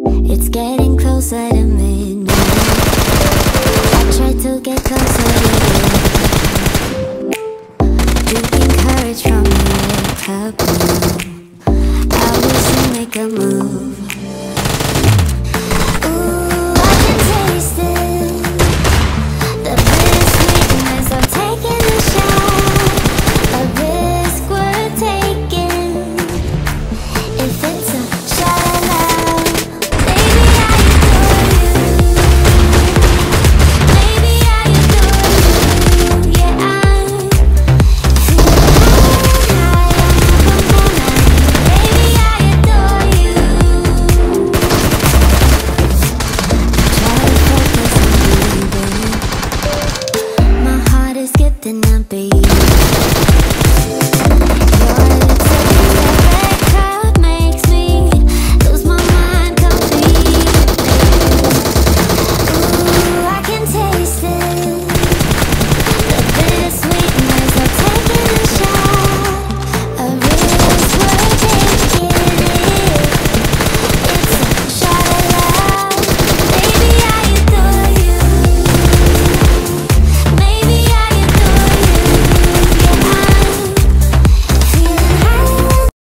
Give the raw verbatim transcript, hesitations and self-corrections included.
It's getting closer to midnight. I try to get closer to you, drinking courage from the cup. I wish you'd make a move.